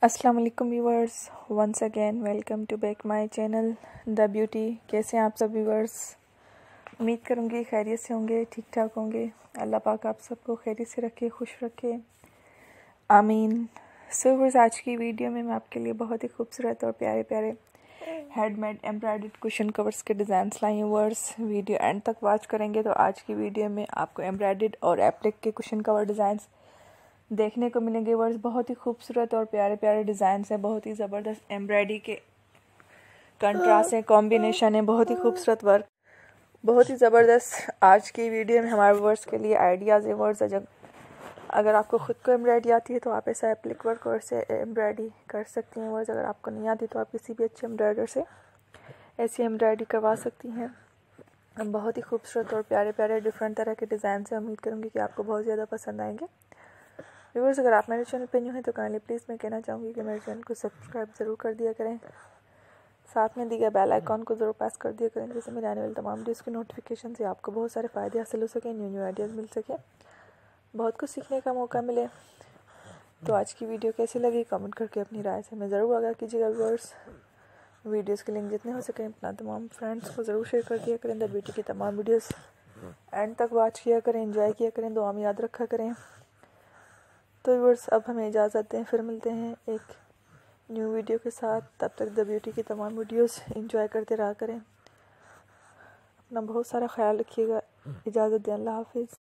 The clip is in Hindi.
अस्सलाम वालेकुम viewers, once again welcome to back my channel the beauty. कैसे हैं आप सब व्यूवर्स? उम्मीद करूँगी खैरियत से होंगे, ठीक ठाक होंगे। अल्लाह पाक आप सबको खैरियत से रखे, खुश रखे, आमीन। सो व्यूवर्स, आज की वीडियो में मैं आपके लिए बहुत ही खूबसूरत और प्यारे प्यारे हैंडमेड एम्ब्रॉयडर्ड कुशन कवर्स के डिज़ाइंस लाई हूँ। व्यूवर्स, वीडियो एंड तक वॉच करेंगे तो आज की वीडियो में आपको एम्ब्रॉयडर्ड और एप्लिक के कुशन कवर डिज़ाइंस देखने को मिलेंगे। वर्ड्स बहुत ही खूबसूरत और प्यारे प्यारे डिज़ाइंस हैं, बहुत ही ज़बरदस्त एम्ब्रॉयडरी के कंट्रास्ट हैं, कॉम्बिनेशन है, बहुत ही खूबसूरत वर्क, बहुत ही ज़बरदस्त। आज की वीडियो में हमारे वर्ड्स के लिए आइडियाज़ है। वर्ड्स अगर आपको ख़ुद को एम्ब्रॉयडरी आती है तो आप ऐसा एप्लिक वर्क और से एम्ब्रॉयडरी कर सकती हैं। वर्ड्स अगर आपको नहीं आती तो आप किसी भी अच्छे एम्ब्रॉयडर से ऐसी एम्ब्रॉयडरी करवा सकती हैं। बहुत ही खूबसूरत और प्यारे प्यारे डिफरेंट तरह के डिज़ाइन से उम्मीद करूँगी कि आपको बहुत ज़्यादा पसंद आएंगे। व्यूअर्स, अगर आप मेरे चैनल पे न्यू हैं तो काइंडली प्लीज़ मैं कहना चाहूँगी कि मेरे चैनल को सब्सक्राइब ज़रूर कर दिया करें, साथ में दिया बेल आइकॉन को ज़रूर प्रेस कर दिया करें, जिससे मेरे आने वाले तमाम वीडियोज़ की नोटिफिकेशन से आपको बहुत सारे फ़ायदे हासिल हो सकें, न्यू आइडियाज़ मिल सके, बहुत कुछ सीखने का मौका मिले। तो आज की वीडियो कैसी लगी कमेंट करके अपनी राय से हमें ज़रूर आगाह कीजिएगा। व्यूअर्स, वीडियोज़ के लिंक जितने हो सकें अपना तमाम फ्रेंड्स को ज़रूर शेयर कर दिया करें। द ब्यूटी की तमाम वीडियोज़ एंड तक वॉच किया करें, एंजॉय किया करें, दुआ में याद रखा करें। तो व्यूअर्स, अब हमें इजाज़त दें, फिर मिलते हैं एक न्यू वीडियो के साथ। तब तक द ब्यूटी की तमाम वीडियोस एंजॉय करते रहा करें। अपना बहुत सारा ख्याल रखिएगा। इजाज़त दें, अल्लाह हाफिज़।